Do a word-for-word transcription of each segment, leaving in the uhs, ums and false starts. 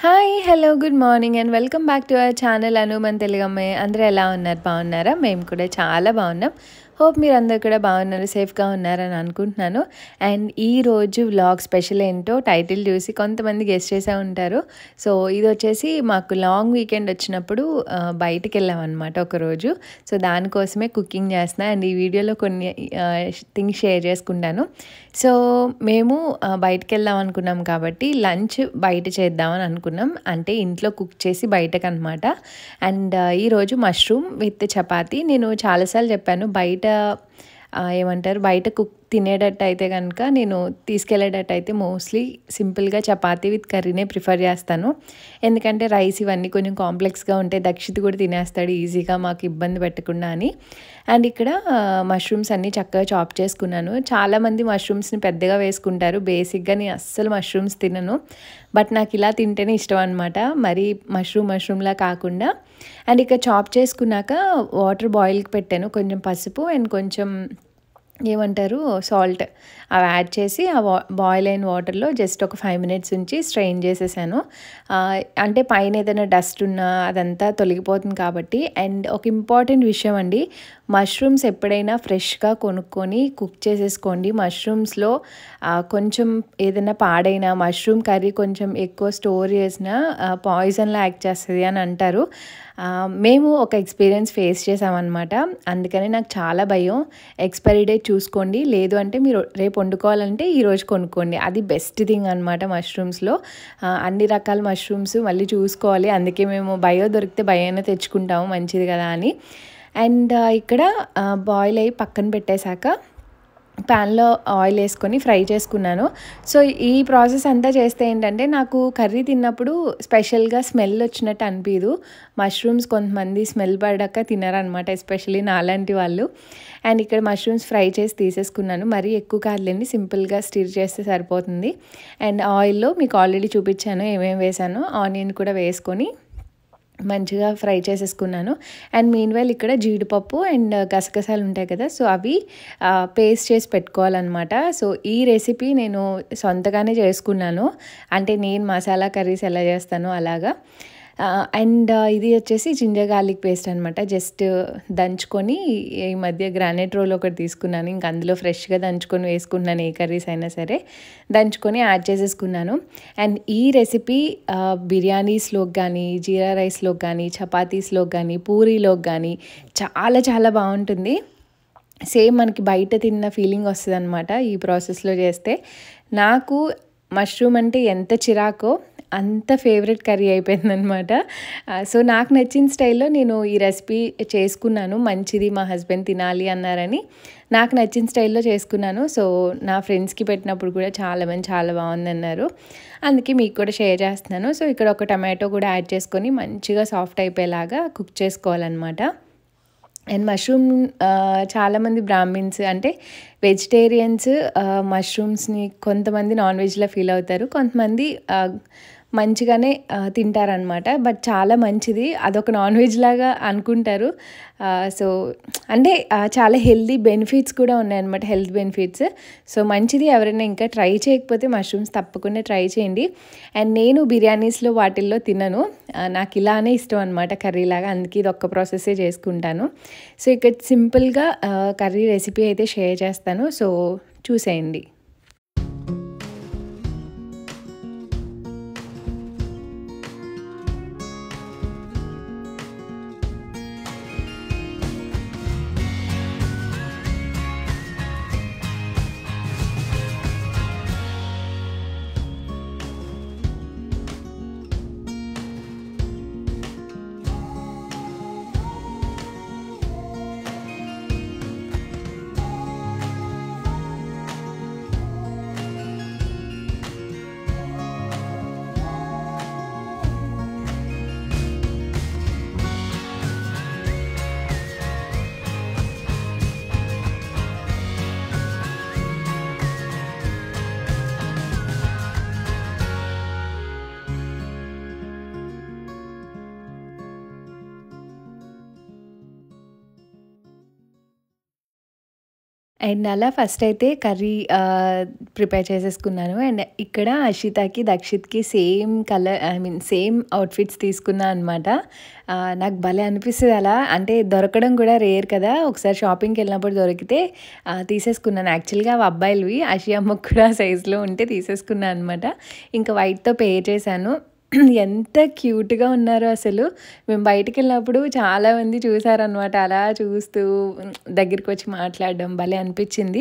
Hi! Hello! Good morning and welcome back to our channel Anu మన తెలుగమ్మాయి. అందరూ ఎలా ఉన్నారు? బాగున్నారా? మేము కూడా చాలా బాగున్నాం. హోప్ మీరందరూ కూడా బాగున్నారు, సేఫ్‌గా ఉన్నారని అనుకుంటున్నాను. అండ్ ఈరోజు వ్లాగ్ స్పెషల్ ఏంటో టైటిల్ చూసి కొంతమంది గెస్ చేసే ఉంటారు. సో ఇదొచ్చేసి మాకు లాంగ్ వీకెండ్ వచ్చినప్పుడు ఆహ్, బయటికెళ్ళామనమాట ఒకరోజు. సో దానికోసమే కుకింగ్ చేస్తున్నా అండ్ ఈ వీడియోలో కొన్ని ఆహ్, థింగ్స్ షేర్ చేసుకుంటాను. సో మేము ఆహ్, బయటికెళ్దాం అనుకున్నాం కాబట్టి లంచ్ బయట చేద్దామని అనుకున్నాం. అంటే ఇంట్లో కుక్ చేసి బయటకనమాట. అండ్ ఈరోజు మష్రూమ్ విత్ చపాతీ. నేను చాలా సార్లు చెప్పాను బయట ఆహ్, ఏమంటారు బయట కుక్ తినేటట్టు అయితే గనుక నేను తీసుకెళ్ళేటట్టు అయితే మోస్ట్లీ సింపుల్‌గా చపాతీ విత్ కర్రీనే ప్రిఫర్ చేస్తాను. ఎందుకంటే రైస్ ఇవన్నీ కొంచెం కాంప్లెక్స్‌గా ఉంటాయి. దక్షిత్ కూడా తినేస్తాడు ఈజీగా మాకు ఇబ్బంది పెట్టకుండా అని. అండ్ ఇక్కడ మష్రూమ్స్ అన్నీ చక్కగా చాప్ చేసుకున్నాను. చాలామంది మష్రూమ్స్‌ని పెద్దగా వేసుకుంటారు. బేసిక్‌గా నేను అస్సలు మష్రూమ్స్ తినను. బట్ నాకు ఇలా తింటేనే ఇష్టం అనమాట. మరీ మష్రూమ్ మష్రూమ్‌లా కాకుండా. అండ్ ఇక్కడ చాప్ చేసుకున్నాక వాటర్ బాయిల్‌కి పెట్టాను. కొంచెం పసుపు అండ్ కొంచెం ఏమంటారు సాల్ట్ అవి యాడ్ చేసి ఆ వా బాయిల్ అయిన వాటర్లో జస్ట్ ఒక ఫైవ్ మినిట్స్ ఉంచి స్ట్రెయిన్ చేసేసాను. ఆహ్, అంటే పైన ఏదైనా డస్ట్ ఉన్నా అదంతా తొలగిపోతుంది కాబట్టి. అండ్ ఒక ఇంపార్టెంట్ విషయం అండి, మష్రూమ్స్ ఎప్పుడైనా ఫ్రెష్‌గా కొనుక్కొని కుక్ చేసేసుకోండి. మష్రూమ్స్‌లో ఆహ్, కొంచెం ఏదైనా పాడైన మష్రూమ్ కర్రీ కొంచెం ఎక్కువ స్టోర్ చేసినా ఆహ్, పాయిజన్‌లా యాక్ట్ చేస్తది అని అంటారు. ఆహ్, మేము ఒక ఎక్స్‌పీరియన్స్ ఫేస్ చేసామనమాట. అందుకని నాకు చాలా భయం. ఎక్స్‌పైరీ డేట్ చూసుకోండి. లేదు అంటే మీరు రేపు వండుకోవాలంటే ఈరోజు కొనుక్కోండి. అది బెస్ట్ థింగ్ అనమాట మష్రూమ్స్‌లో. ఆహ్, అన్ని రకాల మష్రూమ్స్ మళ్ళీ చూసుకోవాలి. అందుకే మేము బయో దొరికితే బయోనే తెచ్చుకుంటాము మంచిది కదా అని. అండ్ ఇక్కడ ఆహ్, బాయిల్ అయ్యి పక్కన పెట్టేశాక ప్యాన్‌లో ఆయిల్ వేసుకొని ఫ్రై చేసుకున్నాను. సో ఈ ప్రాసెస్ అంతా చేస్తే ఏంటంటే నాకు కర్రీ తిన్నప్పుడు స్పెషల్‌గా స్మెల్ వచ్చినట్టు అనిపియదు. మష్రూమ్స్ కొంతమంది స్మెల్ పడక తినరనమాట. ఎస్పెషల్లీ నాలాంటి వాళ్ళు. అండ్ ఇక్కడ మష్రూమ్స్ ఫ్రై చేసి తీసేసుకున్నాను. మరీ ఎక్కువ కాదులేండి, సింపుల్‌గా స్టిర్ చేస్తే సరిపోతుంది. అండ్ ఆయిల్‌లో మీకు ఆల్రెడీ చూపించాను ఏమేమి వేసానో. ఆనియన్ కూడా వేసుకొని మంచిగా ఫ్రై చేసేసుకున్నాను. అండ్ మీన్‌వైల్ ఇక్కడ జీడిపప్పు అండ్ గసగసాలు ఉంటాయి కదా, సో అవి ఆహ్, పేస్ట్ చేసి పెట్టుకోవాలనమాట. సో ఈ రెసిపీ నేను సొంతగానే చేసుకున్నాను. అంటే నేను మసాలా కర్రీస్ ఎలా చేస్తానో అలాగా. ఆహ్, అండ్ ఇది వచ్చేసి జింజర్ గార్లిక్ పేస్ట్ అనమాట. జస్ట్ దంచుకొని ఈ మధ్య గ్రానైట్ రోల్ ఒకటి తీసుకున్నాను. ఇంక అందులో ఫ్రెష్‌గా దంచుకొని వేసుకుంటున్నాను ఏ కర్రీస్ అయినా సరే. దంచుకొని యాడ్ చేసేసుకున్నాను. అండ్ ఈ రెసిపీ ఆహ్, బిర్యానీస్‌లోకి కానీ, జీరా రైస్‌లోకి కానీ, చపాతీస్‌లోకి కానీ, పూరీలోకి కానీ చాలా చాలా బాగుంటుంది. సేమ్ మనకి బయట తిన్న ఫీలింగ్ వస్తదనమాట ఈ ప్రాసెస్‌లో చేస్తే. నాకు మష్రూమ్ అంటే ఎంత చిరాకో అంత ఫేవరెట్ కర్రీ అయిపోయిందనమాట. ఆహ్, సో నాకు నచ్చిన స్టైల్‌లో నేను ఈ రెసిపీ చేసుకున్నాను. మంచిది మా హస్బెండ్ తినాలి అన్నారని నాకు నచ్చిన స్టైల్‌లో చేసుకున్నాను. సో నా ఫ్రెండ్స్‌కి పెట్టినప్పుడు కూడా చాలామంది చాలా బాగుందన్నారు. అందుకే మీకు కూడా షేర్ చేస్తున్నాను. సో ఇక్కడ ఒక టమాటో కూడా యాడ్ చేసుకొని మంచిగా సాఫ్ట్ అయిపోయేలాగా కుక్ చేసుకోవాలన్నమాట. అండ్ మష్రూమ్ ఆహ్, చాలామంది బ్రాహ్మిన్స్ అంటే వెజిటేరియన్స్ ఆహ్, మష్రూమ్స్‌ని కొంతమంది నాన్ వెజ్‌లా ఫీల్ అవుతారు. కొంతమంది ఆహ్, మంచిగానే ఆహ్, తింటారనమాట. బట్ చాలా మంచిది. అదొక నాన్ వెజ్ లాగా అనుకుంటారు. ఆహ్, సో అంటే ఆహ్, చాలా హెల్తీ బెనిఫిట్స్ కూడా ఉన్నాయన్నమాట. Health benefits. సో మంచిది. ఎవరైనా ఇంకా ట్రై చేయకపోతే మష్రూమ్స్ తప్పకుండా ట్రై చేయండి. అండ్ నేను బిర్యానీస్‌లో వాటిల్లో తినను. ఆహ్, నాకు ఇలానే ఇష్టం అనమాట కర్రీలాగా. అందుకే ఇది ఒక్క ప్రాసెసే చేసుకుంటాను. సో ఇక్కడ సింపుల్‌గా ఆహ్, కర్రీ రెసిపీ అయితే షేర్ చేస్తాను. సో చూసేయండి. అండ్ అలా ఫస్ట్ అయితే కర్రీ ఆహ్, ప్రిపేర్ చేసేసుకున్నాను. అండ్ ఇక్కడ అషితాకి, దక్షిత్‌కి same colour I mean same outfits తీసుకున్నా అనమాట. ఆహ్, నాకు భలే అనిపిస్తది అలా. అంటే దొరకడం కూడా రేర్ కదా! ఒకసారి షాపింగ్‌కెళ్ళినప్పుడు దొరికితే ఆహ్, తీసేసుకున్నాను. యాక్చువల్‌గా అవి అబ్బాయిలవి. అషి అమ్మకి కూడా సైజ్‌లో ఉంటే తీసేసుకున్నా అనమాట. ఇంకా వైట్‌తో పెయిర్ చేశాను. ఎంత క్యూట్‌గా ఉన్నారో అసలు. మేము బయటికెళ్ళినప్పుడు చాలామంది చూసారనమాట. అలా చూస్తూ దగ్గరికొచ్చి మాట్లాడడం భలే అనిపిచ్చింది.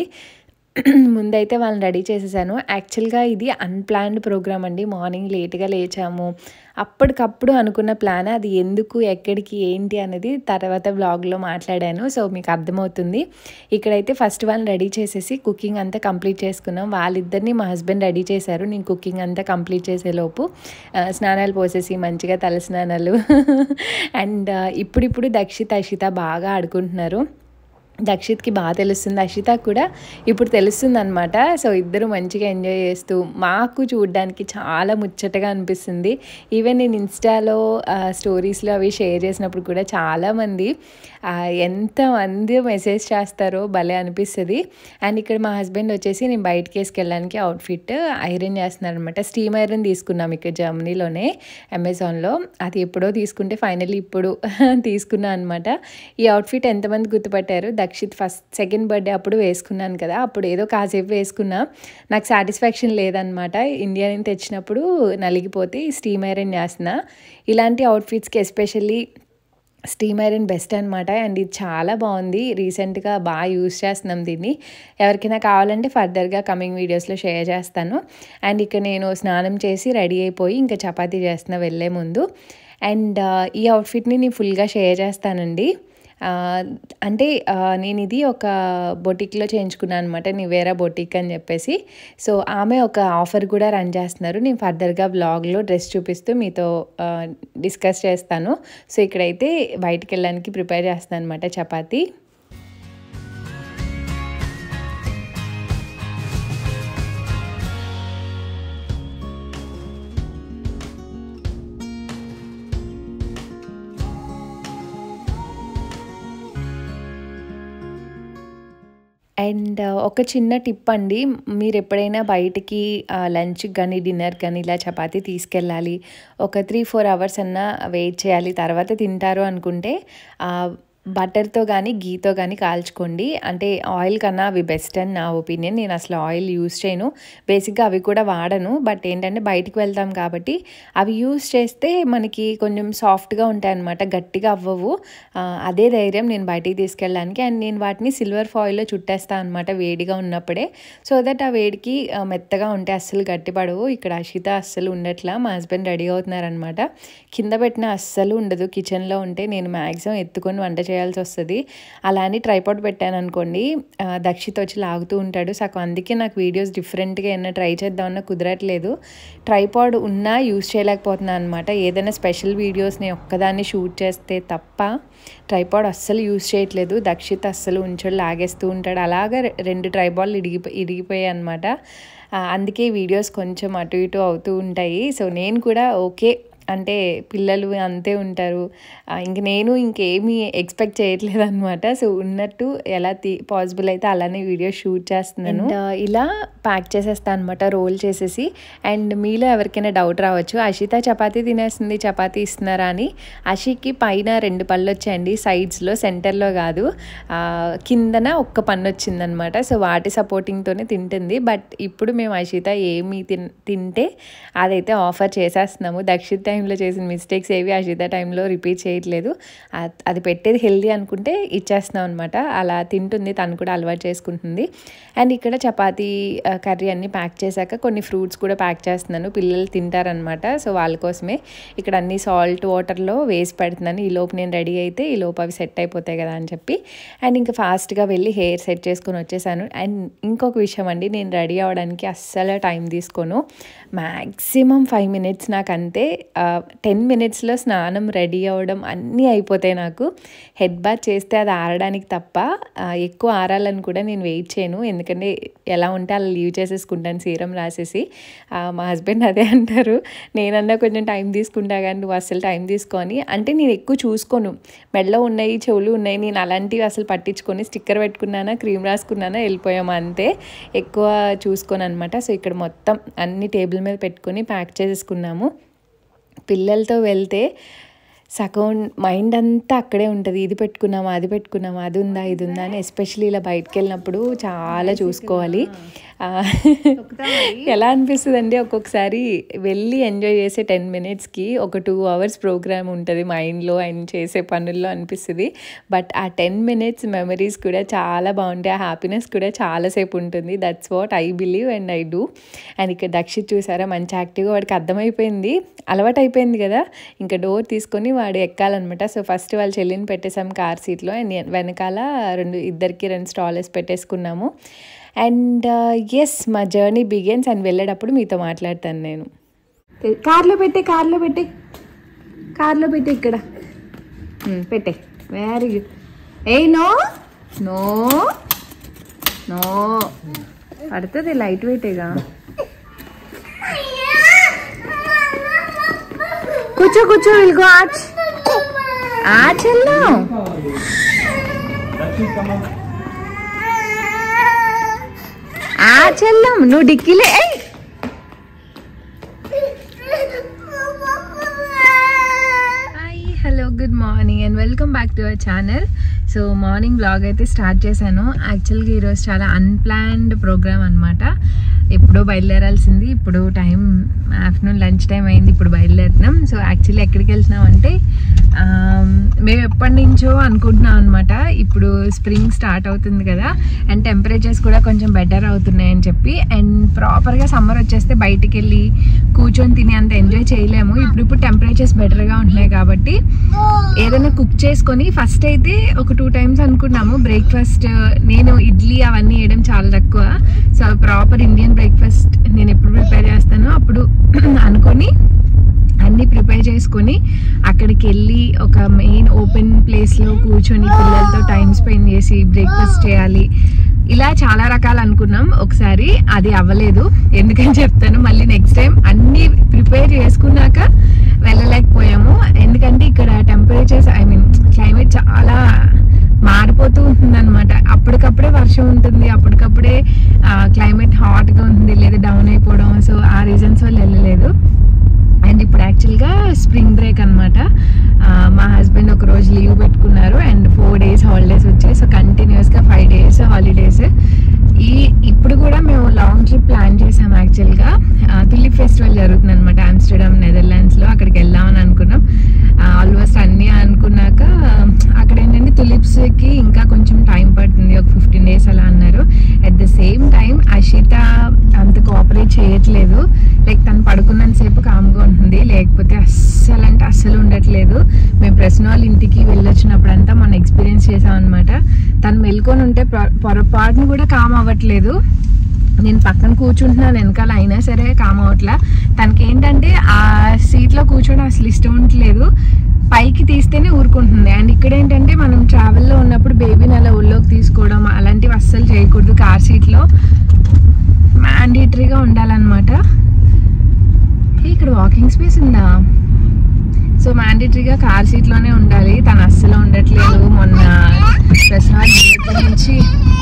ముందైతే వాళ్ళని రెడీ చేసేసాను. యాక్చువల్‌గా ఇది అన్‌ప్లాన్డ్ ప్రోగ్రామ్ అండి. మార్నింగ్ లేట్‌గా లేచాము. అప్పటికప్పుడు అనుకున్న ప్లాన్. అది ఎందుకు, ఎక్కడికి, ఏంటి అనేది తర్వాత వ్లాగ్‌లో మాట్లాడాను. సో, మీకు అర్థమవుతుంది. ఇక్కడైతే ఫస్ట్ వాళ్ళని రెడీ చేసేసి కుకింగ్ అంతా కంప్లీట్ చేసుకున్నాం. వాళ్ళిద్దరిని మా హస్బెండ్ రెడీ చేశారు. నేను కుకింగ్ అంతా కంప్లీట్ చేసేలోపు ఆహ్, స్నానాలు పోసేసి మంచిగా తల స్నానాలు అండ్ ఇప్పుడిప్పుడు దక్షిత్, అషిత బాగా ఆడుకుంటున్నారు. దక్షిత్‌కి బాగా తెలుస్తుంది. అషితకి కూడా ఇప్పుడు తెలుస్తుందనమాట. సో, ఇద్దరు మంచిగా ఎంజాయ్ చేస్తూ మాకు చూడడానికి చాలా ముచ్చటగా అనిపిస్తుంది. ఈవెన్ నేను ఇన్‌స్టాలో ఆహ్, స్టోరీస్‌లో అవి షేర్ చేసినప్పుడు కూడా చాలామంది ఆహ్, ఎంతమంది మెసేజ్ చేస్తారో భలే అనిపిస్తది. అండ్ ఇక్కడ మా హస్బెండ్ వచ్చేసి నేను బయటికి వేసుకెళ్ళడానికి అవుట్‌ఫిట్ ఐరన్ చేస్తున్నారనమాట. స్టీమ్ ఐరన్ తీసుకున్నాం ఇక్కడ జర్మనీలోనే అమెజాన్‌లో. అది ఎప్పుడో తీసుకుంటే ఫైనల్లీ ఇప్పుడు తీసుకున్నా అనమాట. ఈ అవుట్‌ఫిట్ ఎంతమంది గుర్తుపట్టారు? దక్షిత్ ఫస్ట్ సెకండ్ బర్త్‌డే అప్పుడు వేసుకున్నాను కదా! అప్పుడు ఏదో కాసేపు వేసుకున్నా. నాకు సాటిస్ఫాక్షన్ లేదనమాట. ఇండియా నుంచి తెచ్చినప్పుడు నలిగిపోతే స్టీమ్ ఐరన్ చేస్తున్నా. ఇలాంటి అవుట్‌ఫిట్స్‌కి ఎస్పెషల్లీ స్టీమ్ ఐరన్ బెస్ట్ అనమాట. అండ్ ఇది చాలా బాగుంది. రీసెంట్‌గా బాగా యూజ్ చేస్తున్నాం దీన్ని. ఎవరికైనా కావాలంటే ఫర్దర్‌గా కమింగ్ వీడియోస్‌లో షేర్ చేస్తాను. అండ్ ఇక్కడ నేను స్నానం చేసి రెడీ అయిపోయి ఇంకా చపాతీ చేస్తున్నా వెళ్ళే ముందు. అండ్ ఈ అవుట్‌ఫిట్‌ని నేను ఫుల్‌గా షేర్ చేస్తానండి. ఆహ్, అంటే ఆహ్, నేనిది ఒక బొటిక్‌లో చేయించుకున్నాను అనమాట. నివేరా బొటిక్ అని చెప్పేసి. సో, ఆమె ఒక ఆఫర్ కూడా రన్ చేస్తున్నారు. నేను ఫర్దర్‌గా వ్లాగ్‌లో డ్రెస్ చూపిస్తూ మీతో ఆహ్, డిస్కస్ చేస్తాను. సో, ఇక్కడైతే బయటికెళ్ళడానికి ప్రిపేర్ చేస్తున్నాను అనమాట చపాతీ. అండ్ ఒక చిన్న టిప్ అండి. మీరెప్పుడైనా బయటికి ఆహ్, లంచ్‌కి గానీ, డిన్నర్‌కి గానీ ఇలా చపాతీ తీసుకెళ్ళాలి. ఒక మూడు, నాలుగు అవర్స్ అన్నా వెయిట్ చేయాలి. తర్వాత తింటారు అనుకుంటే ఆహ్, బటర్‌తో గానీ, ఘీతో గానీ కాల్చుకోండి. అంటే ఆయిల్ కన్నా అవి బెస్ట్ అని నా ఒపీనియన్. నేను అసలు ఆయిల్ యూజ్ చేయను. బేసిక్‌గా అవి కూడా వాడను. బట్ ఏంటంటే బయటికి వెళ్తాం కాబట్టి అవి యూజ్ చేస్తే మనకి కొంచెం సాఫ్ట్‌గా ఉంటాయన్నమాట. గట్టిగా అవ్వవు. ఆహ్, అదే ధైర్యం నేను బయటికి తీసుకెళ్ళడానికి. అండ్ నేను వాటిని సిల్వర్ ఫాయిల్‌లో చుట్టేస్తా అనమాట వేడిగా ఉన్నప్పుడే. సో దట్ ఆ వేడికి ఆహ్, మెత్తగా ఉంటాయి. అస్సలు గట్టిపడవు. ఇక్కడ అషిత అస్సలు ఉండట్లా. మా హస్బెండ్ రెడీ అవుతున్నారనమాట. కింద పెట్టిన అస్సలు ఉండదు. కిచెన్‌లో ఉంటే నేను మ్యాక్సిమం ఎత్తుకొని వంట చేయాల్సి వస్తది. అలా అని ట్రైపాడ్ పెట్టాను అనుకోండి ఆహ్, దక్షిత్ వచ్చి లాగుతూ ఉంటాడు. సగం అందుకే నాకు వీడియోస్ డిఫరెంట్‌గా ఏమన్నా ట్రై చేద్దామన్నా కుదరట్లేదు. ట్రైపాడ్ ఉన్నా యూజ్ చేయలేకపోతున్నాను అనమాట. ఏదైనా స్పెషల్ వీడియోస్ నేను ఒక్కదాన్ని షూట్ చేస్తే తప్ప ట్రైపాడ్ అస్సలు యూజ్ చేయట్లేదు. దక్షిత్ అస్సలు ఉంచడు, లాగేస్తూ ఉంటాడు. అలాగా రెండు ట్రైపాడ్లు ఇరిగిపో ఇరిగిపోయాయి అనమాట. అందుకే వీడియోస్ కొంచెం అటు ఇటు అవుతూ ఉంటాయి. సో నేను కూడా ఓకే అంటే పిల్లలు అంతే ఉంటారు. ఇంక నేను ఇంకేమీ ఎక్స్పెక్ట్ చేయట్లేదనమాట. సో ఉన్నట్టు ఎలా తీ పాసిబుల్ అయితే అలానే వీడియో షూట్ చేస్తున్నాను. ఇలా ప్యాక్ చేసేస్తాను అనమాట రోల్ చేసేసి. అండ్ మీలో ఎవరికైనా డౌట్ రావచ్చు, అషిత చపాతీ తినేస్తుంది, చపాతీ ఇస్తున్నారా అని. అషికి పైన రెండు పళ్ళు వచ్చాయండి, సైడ్స్లో, సెంటర్లో కాదు. కిందన ఒక్క పన్ను వచ్చిందనమాట. సో వాటి సపోర్టింగ్తోనే తింటుంది. బట్ ఇప్పుడు మేము అషిత ఏమి తిన్ తింటే అదైతే ఆఫర్ చేసేస్తున్నాము. దక్షిత్ టైంలో చేసిన మిస్టేక్స్ ఏవి అషిత టైంలో రిపీట్ చేయట్లేదు. అది పెట్టేది హెల్దీ అనుకుంటే ఇచ్చేస్తున్నాం అనమాట. అలా తింటుంది, తను కూడా అలవాటు చేసుకుంటుంది. అండ్ ఇక్కడ చపాతీ కర్రీ అన్నీ ప్యాక్ చేశాక కొన్ని ఫ్రూట్స్ కూడా ప్యాక్ చేస్తున్నాను. పిల్లలు తింటారనమాట. సో వాళ్ళ కోసమే ఇక్కడ అన్ని సాల్ట్ వాటర్లో వేసి పెడుతున్నాను. ఈ లోపు నేను రెడీ అయితే ఈ లోపు అవి సెట్ అయిపోతాయి కదా అని చెప్పి. అండ్ ఇంకా ఫాస్ట్గా వెళ్ళి హెయిర్ సెట్ చేసుకొని వచ్చేసాను. అండ్ ఇంకొక విషయం అండి, నేను రెడీ అవ్వడానికి అస్సలు టైం తీసుకోను. మ్యాక్సిమం ఫైవ్ మినిట్స్ నాకు అంతే. టెన్ మినిట్స్లో స్నానం రెడీ అవ్వడం అన్నీ అయిపోతాయి నాకు. హెడ్ బాత్ చేస్తే అది ఆరడానికి తప్ప ఎక్కువ ఆరాలని కూడా నేను వెయిట్ చేయను, ఎందుకంటే ఎలా ఉంటే అలా లీవ్ చేసేసుకుంటాను సీరం రాసేసి. మా హస్బెండ్ అదే అంటారు, నేనన్నా కొంచెం టైం తీసుకుంటా కానీ నువ్వు అసలు టైం తీసుకొని. అంటే నేను ఎక్కువ చూసుకోను, మెడలో ఉన్నాయి చెవులు ఉన్నాయి నేను అలాంటివి అసలు పట్టించుకొని స్టిక్కర్ పెట్టుకున్నానా క్రీమ్ రాసుకున్నానా వెళ్ళిపోయామా అంతే, ఎక్కువ చూసుకోను అనమాట. సో ఇక్కడ మొత్తం అన్ని టేబుల్ మీద పెట్టుకొని ప్యాక్ చేసేసుకున్నాము. పిల్లలతో వెళ్తే సగం మైండ్ అంతా అక్కడే ఉంటుంది, ఇది పెట్టుకున్నామా అది పెట్టుకున్నామా అది ఉందా ఇది ఉందా అని. ఎస్పెషల్లీ ఇలా బయటకు వెళ్ళినప్పుడు చాలా చూసుకోవాలి. ఎలా అనిపిస్తుంది అండి ఒక్కొక్కసారి వెళ్ళి ఎంజాయ్ చేసే టెన్ మినిట్స్కి ఒక టూ అవర్స్ ప్రోగ్రామ్ ఉంటుంది మైండ్లో అండ్ చేసే పనుల్లో అనిపిస్తుంది. బట్ ఆ టెన్ మినిట్స్ మెమరీస్ కూడా చాలా బాగుంటాయి, ఆ హ్యాపీనెస్ కూడా చాలాసేపు ఉంటుంది. That's what I believe and I do. And ఇక్కడ దక్షిత్ చూసారా మంచి యాక్టివ్గా, వాడికి అర్థమైపోయింది, అలవాటు అయిపోయింది కదా, ఇంకా డోర్ తీసుకొని వాడు ఎక్కాలన్నమాట. సో ఫస్ట్ వాళ్ళ చెల్లిని పెట్టేసాం కార్ సీట్లో అండ్ వెనకాల రెండు ఇద్దరికి రెండు స్టాలర్స్ పెట్టేసుకున్నాము. అండ్ ఎస్ మా జర్నీ బిగిన్స్. అండ్ వెళ్ళేటప్పుడు మీతో మాట్లాడతాను నేను. కార్లో పెట్టే కార్లో పెట్టే కార్లో పెట్టే ఇక్కడ పెట్టే. Very good. ఏ నో నో నో పడుతుంది, లైట్ వెయిటేగా. కూర్చో కూర్చో వెళ్ళిగో ఆచ్ ఆచ్ వెళ్ళు. ఆ చెల్లం నువ్వు డిక్కీలే. Hi hello good morning and welcome back to our channel. So morning vlog అయితే స్టార్ట్ చేశాను. యాక్చువల్గా ఈరోజు చాలా అన్ప్లాన్డ్ ప్రోగ్రామ్ అనమాట. ఎప్పుడో బయలుదేరాల్సింది, ఇప్పుడు టైం ఆఫ్టర్నూన్ లంచ్ టైం అయింది, ఇప్పుడు బయలుదేరుతున్నాం. సో యాక్చువల్లీ ఎక్కడికి వెళ్తున్నాం అంటే మేము ఎప్పటి నుంచో అనుకుంటున్నాం అనమాట, ఇప్పుడు స్ప్రింగ్ స్టార్ట్ అవుతుంది కదా అండ్ టెంపరేచర్స్ కూడా కొంచెం బెటర్ అవుతున్నాయని చెప్పి. అండ్ ప్రాపర్గా సమ్మర్ వచ్చేస్తే బయటికి వెళ్ళి కూర్చొని తిని అంత ఎంజాయ్ చేయలేము. ఇప్పుడు ఇప్పుడు టెంపరేచర్స్ బెటర్గా ఉంటున్నాయి కాబట్టి ఏదైనా కుక్ చేసుకొని ఫస్ట్ అయితే ఒక టూ టైమ్స్ అనుకున్నాము బ్రేక్ఫాస్ట్. నేను ఇడ్లీ అవన్నీ వేయడం చాలా తక్కువ, సో ప్రాపర్ ఇండియన్ బ్రేక్ఫాస్ట్ నేను ఎప్పుడు ప్రిపేర్ చేస్తానో అప్పుడు అనుకొని అన్నీ ప్రిపేర్ చేసుకొని అక్కడికి వెళ్ళి ఒక మెయిన్ ఓపెన్ ప్లేస్లో కూర్చొని పిల్లలతో టైం స్పెండ్ చేసి బ్రేక్ఫాస్ట్ చేయాలి, ఇలా చాలా రకాలు అనుకున్నాం. ఒకసారి అది అవ్వలేదు, ఎందుకని చెప్తాను మళ్ళీ నెక్స్ట్ టైం. అన్నీ ప్రిపేర్ చేసుకున్నాక వెళ్ళలేకపోయాము, ఎందుకంటే ఇక్కడ టెంపరేచర్స్ ఐ మీన్ క్లైమేట్ చాలా మారిపోతూ ఉంటుంది అనమాట. అప్పటికప్పుడే వర్షం ఉంటుంది, అప్పటికప్పుడే క్లైమేట్ హాట్గా ఉంటుంది లేదా డౌన్ అయిపోవడం. సో ఆ రీజన్స్ వల్ల వెళ్ళలేదు. అండ్ ఇప్పుడు యాక్చువల్గా స్ప్రింగ్ బ్రేక్ అనమాట. మా హస్బెండ్ ఒక రోజు లీవ్ పెట్టుకున్నారు అండ్ ఫోర్ డేస్ హాలిడేస్ వచ్చాయి. సో కంటిన్యూస్గా ఫైవ్ డేస్ హాలిడేస్. ఈ ఇప్పుడు కూడా మేము లాంగ్ ట్రిప్ ప్లాన్ చేసాం. యాక్చువల్గా తులిప్ ఫెస్టివల్ జరుగుతుంది అనమాట ఆమ్స్టర్డామ్ నెదర్లాండ్స్లో, అక్కడికి వెళ్దామని అనుకున్నాం. ఆల్మోస్ట్ అన్నీ అనుకున్నాక అక్కడ ఏంటంటే తులిప్స్కి ఇంకా కొంచెం టైం పడుతుంది, ఒక ఫిఫ్టీన్ డేస్ అలా అన్నారు. At the same time Ashita అంత కోఆపరేట్ చేయట్లేదు, లైక్ తను పడుకున్నంతసేపు కామ్గా ఉంటుంది, లేకపోతే అస్సలు అంటే అస్సలు ఉండట్లేదు. మేము ప్రశ్న వాళ్ళ ఇంటికి వెళ్ళొచ్చినప్పుడు అంతా మనం ఎక్స్పీరియన్స్ చేసాం అనమాట. తను మెల్కొని ఉంటే పొరపాటును కూడా కామ్ అవ్వట్లేదు. నేను పక్కన కూర్చుంటున్నాను వెనకాల, అయినా సరే కామ్ అవ్వట్లా. తనకి ఏంటంటే ఆ సీట్లో కూర్చోవడం అసలు ఇష్టం ఉండట్లేదు, పైకి తీస్తేనే ఊరుకుంటుంది. అండ్ ఇక్కడ ఏంటంటే మనం ట్రావెల్లో ఉన్నప్పుడు బేబీని అలా ఒళ్ళోకి తీసుకోవడం అలాంటివి అస్సలు చేయకూడదు. కార్ సీట్లో మ్యాండేటరీగా ఉండాలన్నమాట. ఇక్కడ వాకింగ్ స్పేస్ ఉందా? సో మ్యాండేటరీగా కార్ సీట్లోనే ఉండాలి. తను అస్సలు ఉండట్లేదు. మొన్న ప్రసాద్ దగ్గర నుంచి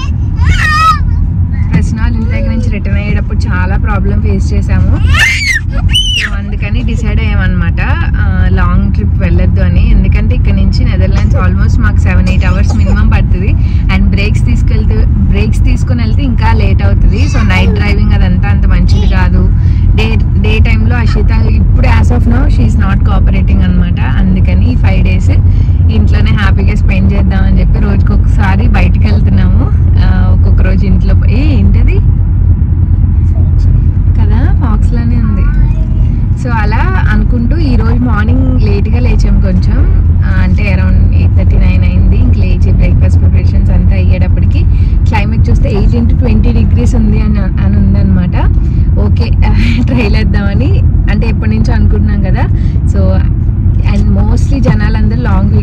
ప్రశ్నలు ఇంటి దగ్గర నుంచి రిటర్న్ అయ్యేటప్పుడు చాలా ప్రాబ్లం ఫేస్ చేసాము. సో అందుకని డిసైడ్ అయ్యామన్నమాట లాంగ్ ట్రిప్ వెళ్ళొద్దు అని. ఎందుకంటే ఇక్కడ నుంచి నెదర్లాండ్స్ ఆల్మోస్ట్ మాకు సెవెన్ ఎయిట్ అవర్స్ మినిమం పడుతుంది. అండ్ బ్రేక్స్ తీసుకెళ్తే బ్రేక్స్ తీసుకుని వెళ్తే ఇంకా లేట్ అవుతుంది. సో నైట్ డ్రైవింగ్ అదంతా అంత మంచిది కాదు. డే డే టైంలో అషిత ఇప్పుడు as of now she is not cooperating అనమాట. అందుకని ఈ ఫైవ్ డేస్ ఇంట్లోనే హ్యాపీగా స్పెండ్ చేద్దామని చెప్పి రోజుకి ఒకసారి బయటకు వెళ్తున్నాము. ఒక్కొక్క రోజు ఇంట్లో ఏ ఏంటది కదా ఫాక్స్ లానే ఉంది. సో అలా అనుకుంటూ ఈరోజు మార్నింగ్ లేట్గా లేచాము కొంచెం, అంటే అరౌండ్ ఎయిట్ థర్టీ నైన్ అయింది. ఇంక లేచి బ్రేక్ఫాస్ట్ ప్రిపరేషన్స్ అంతా అయ్యేటప్పటికి క్లైమేట్ చూస్తే ఎయిటీన్ టు ట్వంటీ డిగ్రీస్ ఉంది అని అని ఉందన్నమాట. ఓకే ట్రైల్ వేద్దామని, అంటే ఎప్పటి నుంచో అనుకుంటున్నాం కదా. సో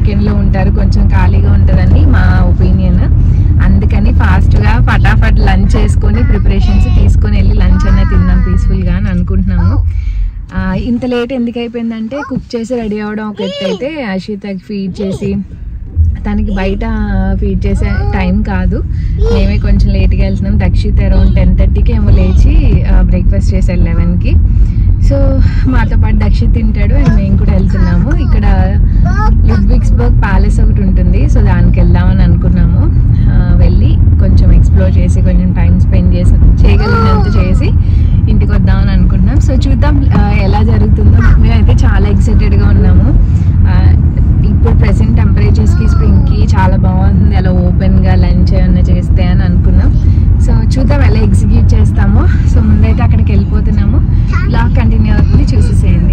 వీకెండ్లో ఉంటారు, కొంచెం ఖాళీగా ఉంటుందని మా ఒపీనియన్. అందుకని ఫాస్ట్గా ఫటాఫట్ లంచ్ చేసుకొని ప్రిపరేషన్స్ తీసుకొని వెళ్ళి లంచ్ అన్న తిందాం పీస్ఫుల్గా అని అనుకుంటున్నాము. ఇంత లేట్ ఎందుకు అయిపోయిందంటే కుక్ చేసి రెడీ అవ్వడం ఒక ఎత్తు అయితే అషితకి ఫీడ్ చేసి తనకి బయట ఫీడ్ చేసే టైం కాదు. మేమే కొంచెం లేట్గా వెళ్తున్నాం. దక్షిత్ అరౌండ్ టెన్ థర్టీకి ఏమో లేచి బ్రేక్ఫాస్ట్ చేసాడు లెవెన్కి. సో మాతో పాటు దక్షిత్ తింటాడు అండ్ మేము కూడా వెళ్తున్నాము. ఇక్కడ లుడ్విగ్స్బర్గ్ ప్యాలెస్ ఒకటి ఉంటుంది, సో దానికి వెళ్దామని అనుకున్నాము. వెళ్ళి కొంచెం ఎక్స్ప్లోర్ చేసి కొంచెం టైం స్పెండ్ చేసి చేయగలిగినంత చేసి ఇంటికి వద్దామని అనుకుంటున్నాం. సో చూద్దాం ఎలా జరుగుతుందో. మేమైతే చాలా ఎక్సైటెడ్గా ఉన్నాము. ఇప్పుడు ప్రెసెంట్ టెంపరేచర్స్కి స్ప్రింగ్కి చాలా బాగుంటుంది, అలా ఓపెన్గా లంచ్ ఏమన్నా చేస్తే అని అనుకున్నాం. సో చూద్దాం ఎలా ఎగ్జిక్యూట్ చేస్తామో. సో ముందైతే అక్కడికి వెళ్ళిపోతున్నాము. ఇలా కంటిన్యూ అవుతుంది, చూసేసేయండి.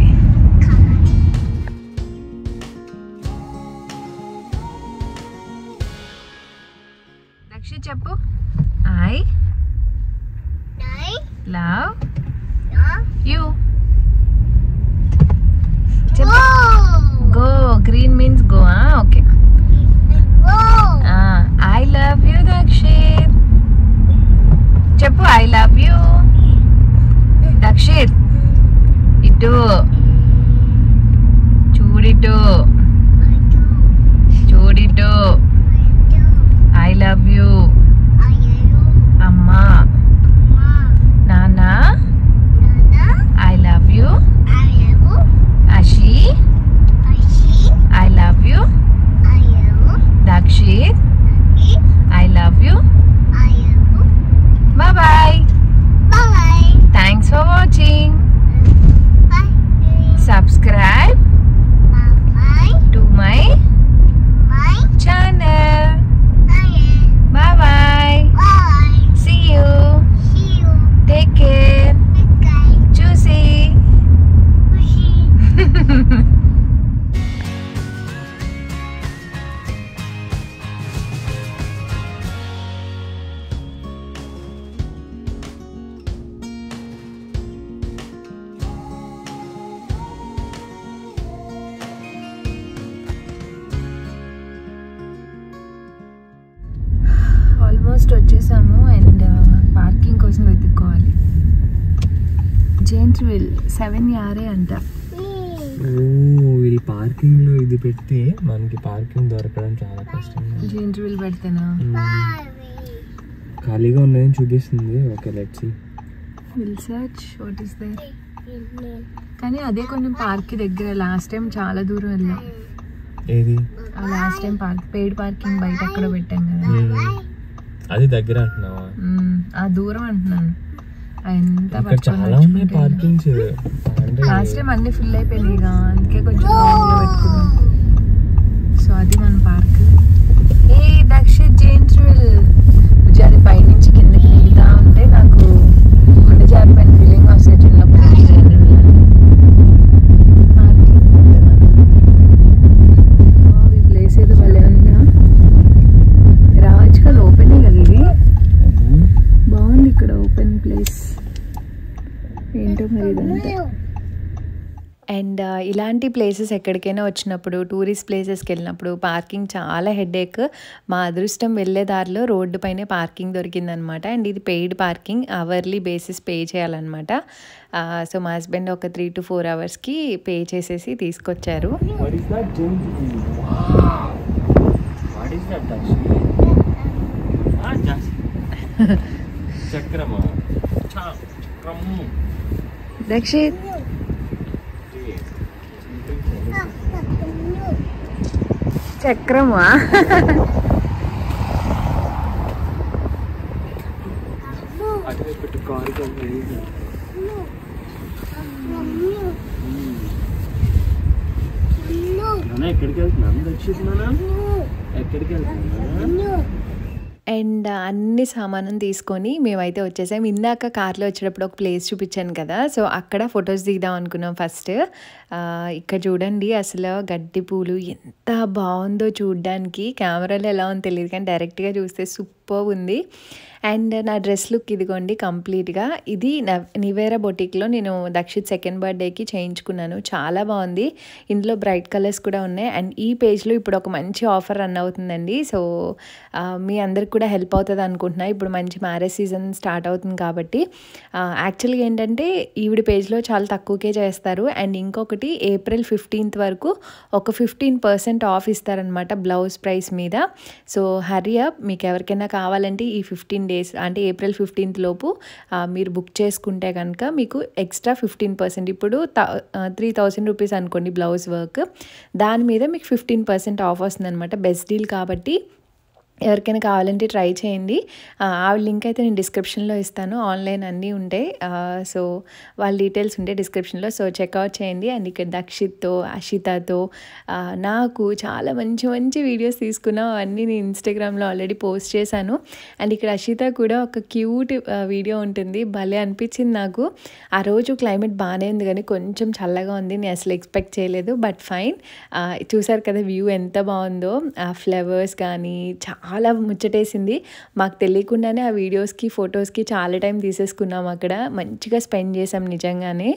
దక్షి చెప్పు. I love you. చెప్పు. Go. Green means go. Okay. I love you Dakshit. చెప్పు ఐ లవ్ యూ. దక్షిత్ ఇటు చూడిటు చూడిటు. I love you. అమ్మా నాన్న I love you. Ashi I love you. Dakshit I love you. Bye bye. Bye. Thanks for watching. Bye. Subscribe bye. To my bye. Channel. Bye. Bye bye. Bye. See you. See you. Take care. Take care. Juicy. Juicy. Almost వచ్చేసాము and parking కోసం వెతుక్కోవాలి. Giants wheel seven యారే అంట. వీళ్ళు parking లో ఇది పెడితే మనకి parking దొరకడం చాలా కష్టం. జెయింట్స్ వీల్ పెడితేనా ఖాళీగా ఉన్నాయని చూపిస్తుంది. Okay let's see. Will search what is there. కానీ అదే కొంచెం పార్క్ దగ్గర. లాస్ట్ టైం చాలా దూరం వెళ్ళాం. ఏది last time park paid parking బయట అక్కడ పెట్టాం కదా, అది దగ్గర అంటున్నావా? ఆ దూరం అంటున్నాను. ఎంత చాలా ఉన్నాయి పార్కింగ్స్. లాస్ట్ టైం అన్ని ఫుల్ అయిపోయినాయి, అందుకే కొంచెం పెట్టుకున్నాం. సో అది మన పార్క్. ఏ దక్షిత్ జెయింట్స్ వీల్ అది పైనుంచి కిందకి దిగుతా ఉంటే నాకు గుండె జారిపోయిన ఫీలింగ్ వస్తుంది చిన్నప్పుడు. ఈ ప్లేస్ ఏదో భలే ఉందా. రావచ్చు కదా, ఓపెనే కదా ఇది. బాగుంది ఇక్కడ ఓపెన్ ప్లేస్. ఏంటో మరి ఇదంతా. అండ్ ఇలాంటి ప్లేసెస్ ఎక్కడికైనా వచ్చినప్పుడు, టూరిస్ట్ ప్లేసెస్కి వెళ్ళినప్పుడు పార్కింగ్ చాలా హెడేక్. మా అదృష్టం వెళ్ళే దారిలో రోడ్డు పైనే పార్కింగ్ దొరికిందనమాట. అండ్ ఇది paid parking, hourly basis pay చేయాలన్నమాట. సో మా హస్బెండ్ ఒక త్రీ టు ఫోర్ అవర్స్కి పే చేసేసి తీసుకొచ్చారు. దక్షిత్ చక్రమా? ఎక్కడికి వెళ్తున్నాను దక్షిస్తున్నానా? ఎక్కడికి వెళ్తున్నా? అండ్ అన్ని సామానం తీసుకొని మేమైతే వచ్చేసాం. ఇందాక కార్లో వచ్చేటప్పుడు ఒక ప్లేస్ చూపించాను కదా, సో అక్కడ ఫొటోస్ దిగుదాం అనుకున్నాం ఫస్ట్. ఇక్కడ చూడండి అసలు గడ్డి పూలు ఎంత బాగుందో చూడ్డానికి. కెమెరాలో ఎలా ఉందో తెలియదు కానీ డైరెక్ట్గా చూస్తే సూపర్ సూపర్ ఉంది. అండ్ నా డ్రెస్ లుక్ ఇదిగోండి కంప్లీట్గా. ఇది నివేరా బొటిక్లో నేను దక్షిత్ సెకండ్ బర్త్డేకి చేయించుకున్నాను. చాలా బాగుంది. ఇందులో బ్రైట్ కలర్స్ కూడా ఉన్నాయి. అండ్ ఈ పేజ్లో ఇప్పుడు ఒక మంచి ఆఫర్ రన్ అవుతుందండి. సో మీ అందరికి కూడా హెల్ప్ అవుతుంది అనుకుంటున్నా. ఇప్పుడు మంచి మ్యారేజ్ సీజన్ స్టార్ట్ అవుతుంది కాబట్టి యాక్చువల్గా ఏంటంటే ఈవిడ పేజ్లో చాలా తక్కువకే చేస్తారు. అండ్ ఇంకొకటి ఏప్రిల్ ఫిఫ్టీన్త్ వరకు ఒక ఫిఫ్టీన్ పర్సెంట్ ఆఫ్ ఇస్తారనమాట బ్లౌజ్ ప్రైస్ మీద. సో హరీ అప్, మీకు ఎవరికైనా కావాలంటే ఈ ఫిఫ్టీన్ డేస్ అంటే ఏప్రిల్ ఫిఫ్టీన్త్ లోపు మీరు బుక్ చేసుకుంటే కనుక మీకు ఎక్స్ట్రా ఫిఫ్టీన్ పర్సెంట్ ఇప్పుడు త్రీ థౌసండ్ రూపీస్ అనుకోండి బ్లౌజ్ వర్క్, దాని మీద మీకు ఫిఫ్టీన్ పర్సెంట్ ఆఫ్ వస్తుంది అనమాట. బెస్ట్ డీల్ కాబట్టి ఎవరికైనా కావాలంటే ట్రై చేయండి. ఆ లింక్ అయితే నేను డిస్క్రిప్షన్లో ఇస్తాను. ఆన్లైన్ అన్నీ ఉంటాయి. సో వాళ్ళ డీటెయిల్స్ ఉంటాయి డిస్క్రిప్షన్లో. సో చెక్అవుట్ చేయండి. అండ్ ఇక్కడ దక్షిత్తో అషితతో నాకు చాలా మంచి మంచి వీడియోస్ తీసుకున్నాం. అవన్నీ నేను ఇన్స్టాగ్రామ్లో ఆల్రెడీ పోస్ట్ చేశాను. అండ్ ఇక్కడ అషిత కూడా ఒక క్యూట్ వీడియో ఉంటుంది. భలే అనిపించింది నాకు. ఆ రోజు క్లైమేట్ బాగానే ఉంది కానీ కొంచెం చల్లగా ఉంది. నేను అసలు ఎక్స్పెక్ట్ చేయలేదు. But fine. చూసారు కదా వ్యూ ఎంత బాగుందో. ఆ ఫ్లవర్స్ కానీ చాలా ముచ్చటేసింది. మాకు తెలియకుండానే ఆ వీడియోస్కి ఫొటోస్కి చాలా టైం తీసేసుకున్నాం. అక్కడ మంచిగా స్పెండ్ చేసాం నిజంగానే.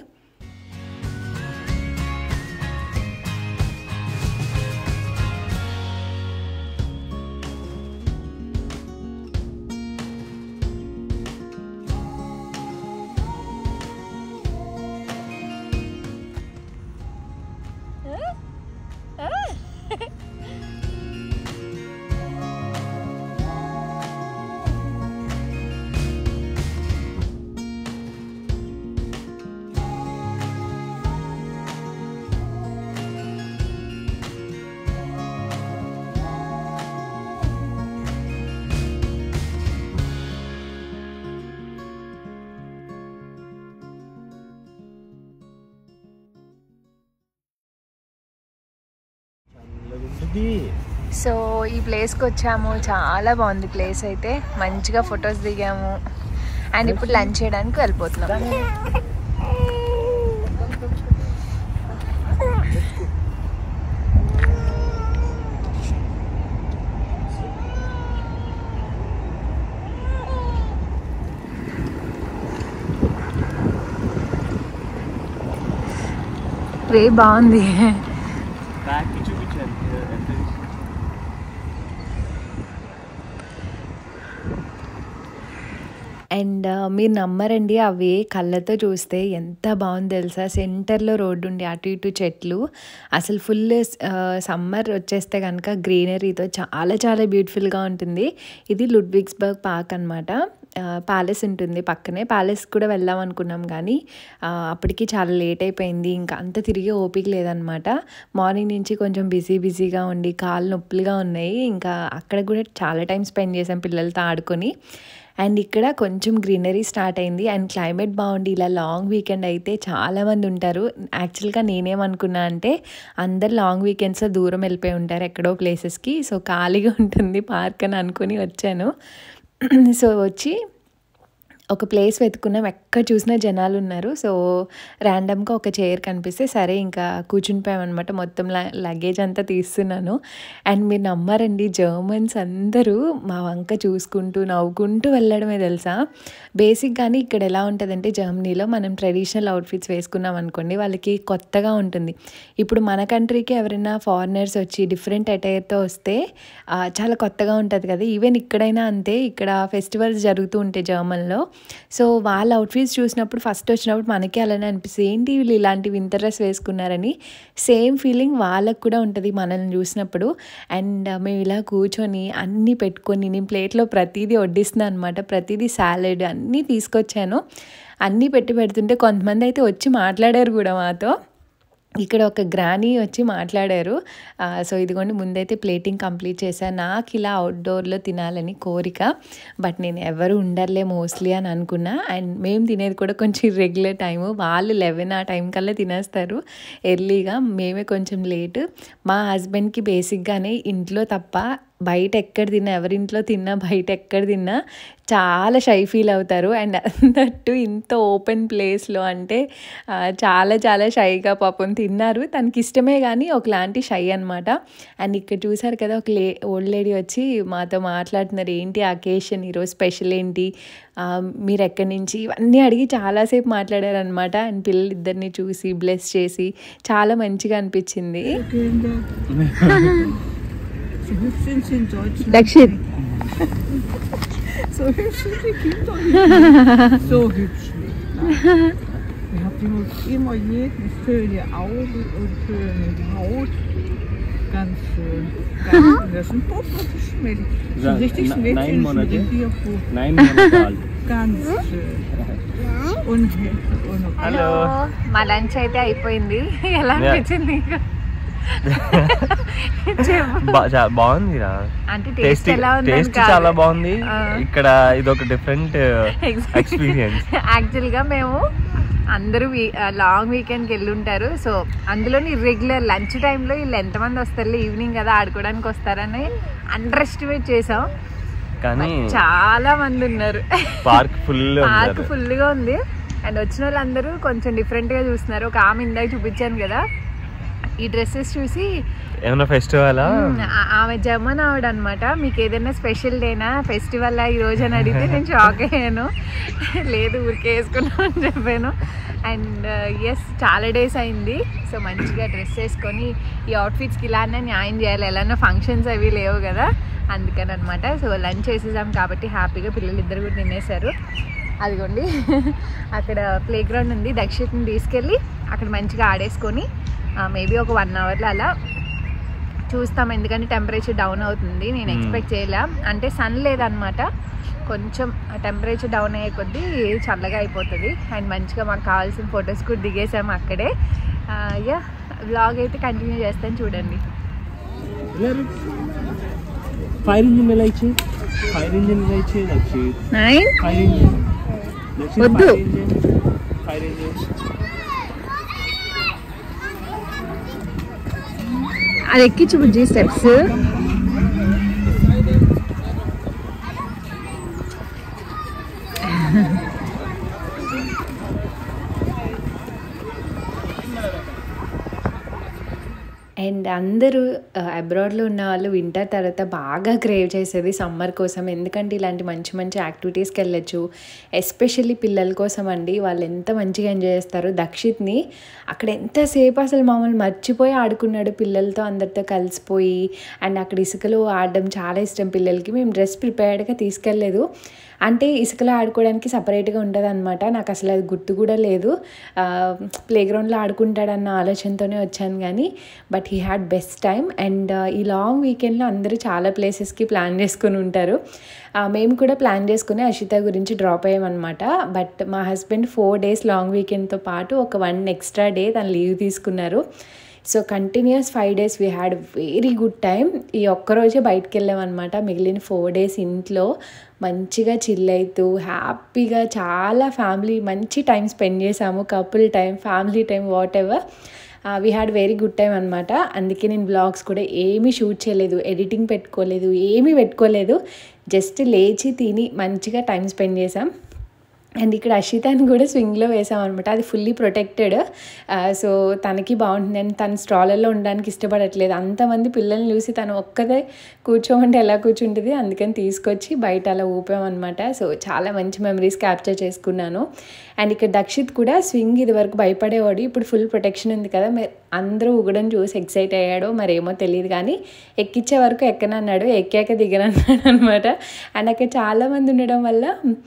సో ఈ ప్లేస్కి వచ్చాము. చాలా బాగుంది ప్లేస్ అయితే. మంచిగా ఫొటోస్ దిగాము. అండ్ ఇప్పుడు లంచ్ చేయడానికి వెళ్ళిపోతున్నాం. వే బాగుంది. అండ్ మీరు నమ్మరండి, అవి కళ్ళతో చూస్తే ఎంత బాగుంది తెలుసా. సెంటర్లో రోడ్డు ఉండి అటు ఇటు చెట్లు, అసలు ఫుల్ సమ్మర్ వచ్చేస్తే కనుక గ్రీనరీతో చాలా చాలా బ్యూటిఫుల్గా ఉంటుంది. ఇది లుడ్విగ్స్బర్గ్ పార్క్ అనమాట. ప్యాలెస్ ఉంటుంది పక్కనే. ప్యాలెస్ కూడా వెళ్దాం అనుకున్నాం కానీ అప్పటికి చాలా లేట్ అయిపోయింది. ఇంకా అంత తిరిగి ఓపిక లేదనమాట. మార్నింగ్ నుంచి కొంచెం బిజీ బిజీగా ఉండి కాళ్ళు నొప్పులుగా ఉన్నాయి. ఇంకా అక్కడ కూడా చాలా టైం స్పెండ్ చేసాం పిల్లలతో ఆడుకొని. అండ్ ఇక్కడ కొంచెం గ్రీనరీ స్టార్ట్ అయింది. అండ్ క్లైమేట్ బాగుండి ఇలా లాంగ్ వీకెండ్ అయితే చాలామంది ఉంటారు. యాక్చువల్గా నేనేమనుకున్నా అంటే అందరు లాంగ్ వీకెండ్స్లో దూరం వెళ్ళిపోయి ఉంటారు ఎక్కడో ప్లేసెస్కి. సో ఖాళీగా ఉంటుంది పార్క్ అని అనుకుని వచ్చాను. సో వచ్చి ఒక ప్లేస్ వెతుకున్నాం. ఎక్కడ చూసినా జనాలు ఉన్నారు. సో ర్యాండమ్గా ఒక చైర్ కనిపిస్తే సరే ఇంకా కూర్చునిపోయామన్నమాట. మొత్తం లగేజ్ అంతా తీస్తున్నాను. అండ్ మీరు నమ్మారండి, జర్మన్స్ అందరూ మా వంక చూసుకుంటూ నవ్వుకుంటూ వెళ్ళడమే తెలుసా. బేసిక్గానే ఇక్కడ ఎలా ఉంటుందంటే జర్మనీలో మనం ట్రెడిషనల్ అవుట్ఫిట్స్ వేసుకున్నాం అనుకోండి వాళ్ళకి కొత్తగా ఉంటుంది. ఇప్పుడు మన కంట్రీకి ఎవరైనా ఫారినర్స్ వచ్చి డిఫరెంట్ అటైర్తో వస్తే చాలా కొత్తగా ఉంటుంది కదా. ఈవెన్ ఇక్కడైనా అంతే. ఇక్కడ ఫెస్టివల్స్ జరుగుతూ ఉంటాయి జర్మన్లో. సో వాళ్ళ అవుట్ఫిట్స్ చూసినప్పుడు ఫస్ట్ వచ్చినప్పుడు మనకి అలానే అనిపిస్తుంది, ఏంటి వీళ్ళు ఇలాంటి వింటర్ డ్రెస్ వేసుకున్నారని. సేమ్ ఫీలింగ్ వాళ్ళకు కూడా ఉంటుంది మనల్ని చూసినప్పుడు. అండ్ మేము ఇలా కూర్చొని అన్నీ పెట్టుకొని నేను ప్లేట్లో ప్రతిదీ వడ్డిస్తున్నాను అనమాట. ప్రతిదీ సాలెడ్ అన్నీ తీసుకొచ్చాను. అన్నీ పెట్టి పెడుతుంటే కొంతమంది అయితే వచ్చి మాట్లాడారు కూడా మాతో. ఇక్కడ ఒక గ్రానీ వచ్చి మాట్లాడారు. సో ఇదిగోండి ముందైతే ప్లేటింగ్ కంప్లీట్ చేశాను. నాకు ఇలా అవుట్డోర్లో తినాలని కోరిక, బట్ నేను ఎవరు ఉండర్లే మోస్ట్లీ అని అనుకున్నా. అండ్ మేము తినేది కూడా కొంచెం ఇర్రెగ్యులర్ టైము. వాళ్ళు లెవెన్ ఆ టైం కల్లా తినేస్తారు ఎర్లీగా, మేమే కొంచెం లేట్. మా హస్బెండ్కి బేసిక్గానే ఇంట్లో తప్ప బయట ఎక్కడ తిన్నా ఎవరింట్లో తిన్నా బయట ఎక్కడ తిన్నా చాలా షై ఫీల్ అవుతారు. అండ్ అన్నట్టు ఇంత ఓపెన్ ప్లేస్లో అంటే చాలా చాలా షైగా పాపం తిన్నారు. తనకి ఇష్టమే కానీ ఒకలాంటి షై అనమాట. అండ్ ఇక్కడ చూసారు కదా ఒక లే ఓల్డ్ లేడీ వచ్చి మాతో మాట్లాడుతున్నారు, ఏంటి అకేషన్ ఈరోజు స్పెషల్ ఏంటి, మీరు ఎక్కడి నుంచి, ఇవన్నీ అడిగి చాలాసేపు మాట్లాడారనమాట. అండ్ పిల్లలు ఇద్దరిని చూసి బ్లెస్ చేసి చాలా మంచిగా అనిపించింది. Dakshit. So hübsch sind die Kinder hier. So hübsch nicht. Nein. Ich hab die muss immer jeden schöne Augen und schöne Haut. Ganz schön. Ganz schön. Das ist ein Popo Schmädchen. So ein richtiges Mädchen. Nein Monate alt. Ganz schön. Und, und hello, మా lunch అయితే అయిపోయింది. ఎలా అనిపించింది నీకు? బాగుందిరా, అంటే taste taste చాలా బాగుంది. ఇక్కడ ఇది ఒక డిఫరెంట్ ఎక్స్పీరియన్స్. యాక్చువల్గా మేము అందరూ లాంగ్ వీకెండ్కి వెళ్ళి ఉంటారు. సో అందులోని రెగ్యులర్ లంచ్ టైంలో వీళ్ళు ఎంతమంది వస్తారు, ఈవినింగ్ కదా ఆడుకోవడానికి వస్తారని అండర్ ఎస్టిమేట్ చేసాం. కానీ చాలా మంది ఉన్నారు. పార్క్ ఫుల్ పార్క్ ఫుల్గా ఉంది. అండ్ వచ్చిన వాళ్ళందరూ కొంచెం డిఫరెంట్గా చూస్తున్నారు. ఒక ఆమె ఇందాక చూపించాను కదా, ఈ డ్రెస్సెస్ చూసి ఏమన్నా ఫెస్టివల్, ఆమె జమన్ ఆవిడ అనమాట. మీకు ఏదైనా స్పెషల్ డేనా, ఫెస్టివల్ ఈ రోజు అని అడిగితే నేను షాక్ అయ్యాను. లేదు ఊరికే వేసుకున్నాం అని చెప్పాను. అండ్ ఎస్, చాలా డేస్ అయింది. సో మంచిగా డ్రెస్ వేసుకొని ఈ అవుట్ఫిట్స్కి ఇలానే న్యాయం చేయాలి, ఎలానో ఫంక్షన్స్ అవి లేవు కదా, అందుకని అనమాట. సో లంచ్ చేసేసాం కాబట్టి హ్యాపీగా పిల్లలు ఇద్దరు కూడా తినేశారు. అదిగోండి అక్కడ ప్లే గ్రౌండ్ ఉంది, దక్షిణని తీసుకెళ్ళి అక్కడ మంచిగా ఆడేసుకొని మేబీ ఒక వన్ అవర్లో అలా చూస్తాం. ఎందుకంటే టెంపరేచర్ డౌన్ అవుతుంది, నేను ఎక్స్పెక్ట్ చేయలే. అంటే సన్ లేదనమాట, కొంచెం టెంపరేచర్ డౌన్ అయ్యే కొద్దీ చల్లగా అయిపోతుంది. అండ్ మంచిగా మాకు కావాల్సిన ఫొటోస్ కూడా దిగేసాము అక్కడే. యా, వ్లాగ్ అయితే కంటిన్యూ చేస్తాను చూడండి. ఫైర్ ఇంజిన్ వెళ్ళచ్చు, ఫైర్ ఇంజిన్ వెళ్ళచ్చు. నైన్ ఫైర్ ఇంజిన్ వద్దు, ఫైర్ ఇంజిన్ అది ఎక్కించు బుజ్జి స్టెప్స్. అండ్ అందరూ అబ్రాడ్లో ఉన్న వాళ్ళు వింటర్ తర్వాత బాగా క్రేవ్ చేసేది సమ్మర్ కోసం. ఎందుకంటే ఇలాంటి మంచి మంచి యాక్టివిటీస్కి వెళ్ళచ్చు, ఎస్పెషల్లీ పిల్లల కోసం అండి. వాళ్ళు ఎంత మంచిగా ఎంజాయ్ చేస్తారు. దక్షిత్ని అక్కడ ఎంతసేపు అసలు మామూలు మర్చిపోయి ఆడుకున్నాడు పిల్లలతో, అందరితో కలిసిపోయి. అండ్ అక్కడ ఇసుకలో ఆడడం చాలా ఇష్టం పిల్లలకి. మేము డ్రెస్ ప్రిపేర్డ్గా తీసుకెళ్ళలేదు, అంటే ఇసుకలో ఆడుకోవడానికి సపరేట్గా ఉంటుంది అనమాట. నాకు అసలు అది గుర్తు కూడా లేదు. ప్లే గ్రౌండ్లో ఆడుకుంటాడన్న ఆలోచనతోనే వచ్చాను కానీ, but he had best time. And ఈ లాంగ్ వీకెండ్లో అందరూ చాలా ప్లేసెస్కి ప్లాన్ చేసుకుని ఉంటారు. మేము కూడా ప్లాన్ చేసుకుని అషిత గురించి డ్రాప్ అయ్యామన్నమాట. బట్ మా హస్బెండ్ ఫోర్ డేస్ లాంగ్ వీకెండ్తో పాటు ఒక వన్ ఎక్స్ట్రా డే తను లీవ్ తీసుకున్నారు. So continuous five days we had very good time. ఈ ఒక్కరోజే బయటకు వెళ్ళామన్నమాట. మిగిలిన ఫోర్ డేస్ ఇంట్లో మంచిగా చిల్ అవుతూ హ్యాపీగా చాలా ఫ్యామిలీ మంచి టైం స్పెండ్ చేసాము. Couple time, family time, whatever. We had very good time అనమాట. అందుకే నేను బ్లాగ్స్ కూడా ఏమీ షూట్ చేయలేదు, ఎడిటింగ్ పెట్టుకోలేదు, ఏమీ పెట్టుకోలేదు. జస్ట్ లేచి తిని మంచిగా టైం స్పెండ్ చేసాం. అండ్ ఇక్కడ అషితాని కూడా స్వింగ్లో వేసాం అనమాట. అది ఫుల్లీ ప్రొటెక్టెడ్. సో తనకి బాగుంటుంది. అండ్ తను స్ట్రాలర్లో ఉండడానికి ఇష్టపడట్లేదు. అంతమంది పిల్లల్ని చూసి తను ఒక్కదే కూర్చోమంటే ఎలా కూర్చుంటుంది, అందుకని తీసుకొచ్చి బయట అలా ఊపామన్నమాట. సో చాలా మంచి మెమరీస్ క్యాప్చర్ చేసుకున్నాను. అండ్ ఇక్కడ దక్షిత్ కూడా స్వింగ్ ఇది వరకు భయపడేవాడు, ఇప్పుడు ఫుల్ ప్రొటెక్షన్ ఉంది కదా, అందరూ ఊగడం చూసి ఎక్సైట్ అయ్యాడో మరేమో తెలియదు కానీ ఎక్కించే వరకు ఎక్కనన్నాడు, ఎక్కాక దిగనన్నాడు అనమాట. అండ్ అక్కడ చాలామంది ఉండడం వల్ల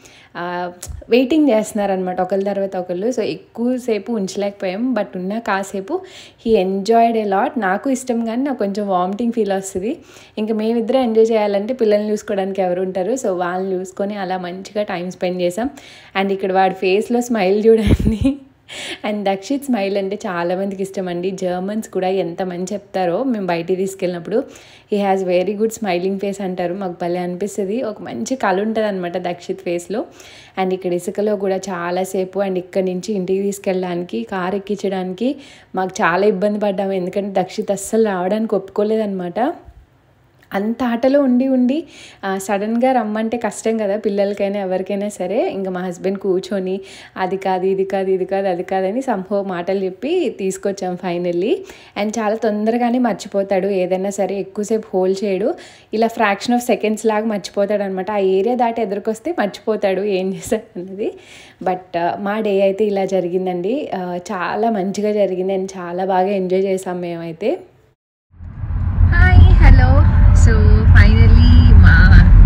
వెయిటింగ్ చేస్తున్నారనమాట ఒకళ్ళ తర్వాత ఒకళ్ళు. సో ఎక్కువసేపు ఉంచలేకపోయాం, బట్ ఉన్న కాసేపు హీ ఎంజాయ్డ్ ఏ లాట్. నాకు ఇష్టం కానీ నాకు కొంచెం వామిటింగ్ ఫీల్ వస్తుంది. ఇంకా మేమిద్దరం ఎంజాయ్ చేయాలంటే పిల్లల్ని చూసుకోవడానికి ఎవరు ఉంటారు. సో వాళ్ళని చూసుకొని అలా మంచిగా టైం స్పెండ్ చేసాం. అండ్ ఇక్కడ వాడి ఫేస్లో స్మైల్ చూడండి. అండ్ దక్షిత్ స్మైల్ అంటే చాలామందికి ఇష్టం అండి. జర్మన్స్ కూడా ఎంత మంది చెప్తారో మేము బయటికి తీసుకెళ్ళినప్పుడు, he has very good smiling face అంటారు. మాకు భలే అనిపిస్తుంది. ఒక మంచి కళ ఉంటుంది అనమాట దక్షిత్ ఫేస్లో. అండ్ ఇక్కడ ఇసుకలో కూడా చాలాసేపు, అండ్ ఇక్కడ నుంచి ఇంటికి తీసుకెళ్ళడానికి, కార్ ఎక్కించడానికి మాకు చాలా ఇబ్బంది పడ్డాము. ఎందుకంటే దక్షిత్ అస్సలు రావడానికి ఒప్పుకోలేదన్నమాట. అంత ఆటలో ఉండి ఉండి సడన్గా రమ్మంటే కష్టం కదా పిల్లలకైనా ఎవరికైనా సరే. ఇంకా మా హస్బెండ్ కూర్చొని అది కాదు ఇది కాదు ఇది కాదు అది కాదని సంభవ మాటలు చెప్పి తీసుకొచ్చాం ఫైనల్లీ. అండ్ చాలా తొందరగానే మర్చిపోతాడు ఏదైనా సరే, ఎక్కువసేపు హోల్డ్ చేయడు, ఇలా ఫ్రాక్షన్ ఆఫ్ సెకండ్స్ లాగా మర్చిపోతాడు అనమాట. ఆ ఏరియా దాటి ఎదురుకొస్తే మర్చిపోతాడు ఏం చేశాడు అన్నది. బట్ మా డే అయితే ఇలా జరిగిందండి, చాలా మంచిగా జరిగింది అండ్ చాలా బాగా ఎంజాయ్ చేసాం మేమైతే. Hi hello. సో ఫైనలీ మా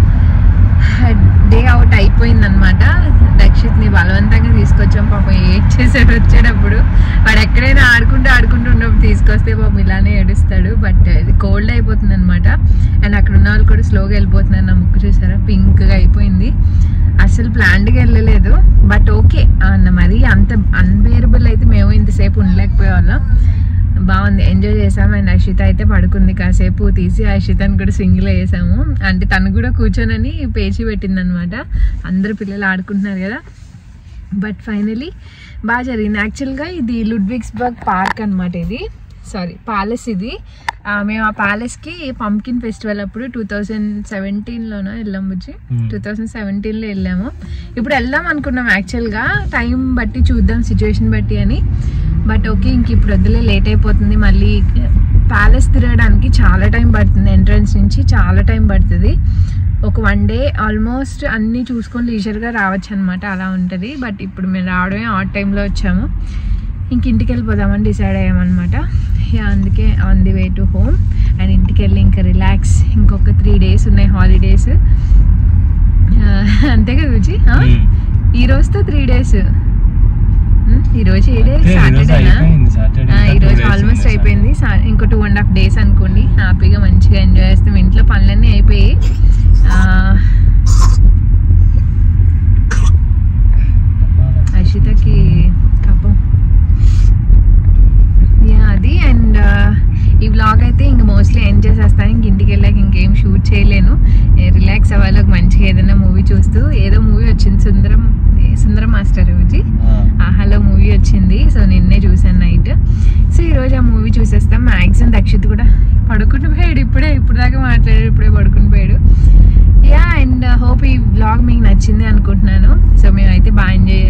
డే అవుట్ అయిపోయిందనమాట. రక్షిత్ని బలవంతంగా తీసుకొచ్చాం. పాపం ఏడ్ చేసాడు వచ్చేటప్పుడు. వాడు ఎక్కడైనా ఆడుకుంటూ ఆడుకుంటూ ఉన్నప్పుడు తీసుకొస్తే పాపం ఇలానే ఏడుస్తాడు. బట్ ఇది కోల్డ్ అయిపోతుంది అనమాట. అండ్ అక్కడ ఉన్న వాళ్ళు కూడా స్లోగా వెళ్ళిపోతున్నారు. నా ముక్కు చూసారా పింక్గా అయిపోయింది. అసలు ప్లాన్డ్గా వెళ్ళలేదు, బట్ ఓకే అన్న మరీ అంత అన్బేరబుల్ అయితే మేము ఇంతసేపు ఉండలేకపోయే వాళ్ళం. బాగుంది, ఎంజాయ్ చేసాము. అండ్ అర్షిత అయితే పడుకుంది, కాసేపు తీసి అర్షితని కూడా స్వింగ్లో వేసాము. అంటే తను కూడా కూర్చొనని పేచి పెట్టింది అనమాట. అందరు పిల్లలు ఆడుకుంటున్నారు కదా. బట్ ఫైనలీ బాగా జరిగింది. యాక్చువల్గా ఇది లుడ్విగ్స్బర్గ్ పార్క్ అనమాట, ఇది సారీ ప్యాలెస్. ఇది మేము ఆ ప్యాలెస్కి పంకిన్ ఫెస్టివల్ అప్పుడు టూ థౌజండ్ సెవెంటీన్లోనో వెళ్ళాం బుజ్జి, టూ థౌజండ్ సెవెంటీన్లో వెళ్ళాము. ఇప్పుడు వెళ్దాం అనుకున్నాం యాక్చువల్గా, టైం బట్టి చూద్దాం సిచ్యువేషన్ బట్టి అని. బట్ ఓకే ఇంక ఇప్పుడు వద్దులే, లేట్ అయిపోతుంది. మళ్ళీ ప్యాలెస్ తిరగడానికి చాలా టైం పడుతుంది, ఎంట్రన్స్ నుంచి చాలా టైం పడుతుంది. ఒక వన్ డే ఆల్మోస్ట్ అన్నీ చూసుకొని లీజర్గా రావచ్చు అనమాట, అలా ఉంటుంది. బట్ ఇప్పుడు మేము రావడమే ఆట్ టైంలో వచ్చాము. ఇంక ఇంటికి వెళ్ళిపోదామని డిసైడ్ అయ్యామన్నమాట. అందుకే on the way to home. And ఇంటికి వెళ్ళి ఇంకా రిలాక్స్. ఇంకొక త్రీ డేస్ ఉన్నాయి హాలిడేస్, అంతే కదా రుచి. ఈ రోజుతో త్రీ డేస్, ఈరోజు ఏ డే సాటర్డేనా? ఈరోజు ఆల్మోస్ట్ అయిపోయింది. ఇంకో టూ అండ్ హాఫ్ డేస్ అనుకోండి. హ్యాపీగా మంచిగా ఎంజాయ్ చేస్తాం. ఇంట్లో పనులన్నీ అయిపోయి అర్షితకి కపం యా అది. అండ్ ఈ వ్లాగ్ అయితే ఇంక మోస్ట్లీ ఎండ్ చేసేస్తాను. ఇంక ఇంటికి వెళ్ళాక ఇంకేం షూట్ చేయలేను, రిలాక్స్ అవ్వాలి. ఒక మంచిగా ఏదైనా మూవీ చూస్తూ. ఏదో మూవీ వచ్చింది, సుందరం సుందరం మాస్టర్ రోజు ఆహాలో మూవీ వచ్చింది. సో నిన్నే చూసాను నైట్. సో ఈరోజు ఆ మూవీ చూసేస్తాం. మ్యాక్సిమం దక్షిత్ కూడా పడుకుని పోయాడు, ఇప్పుడే ఇప్పుడు దాకా మాట్లాడాడు, ఇప్పుడే పడుకుని పోయాడు. యా అండ్ హోప్ ఈ వ్లాగ్ మీకు నచ్చింది అనుకుంటున్నాను. సో మేమైతే బాగా ఎంజాయ్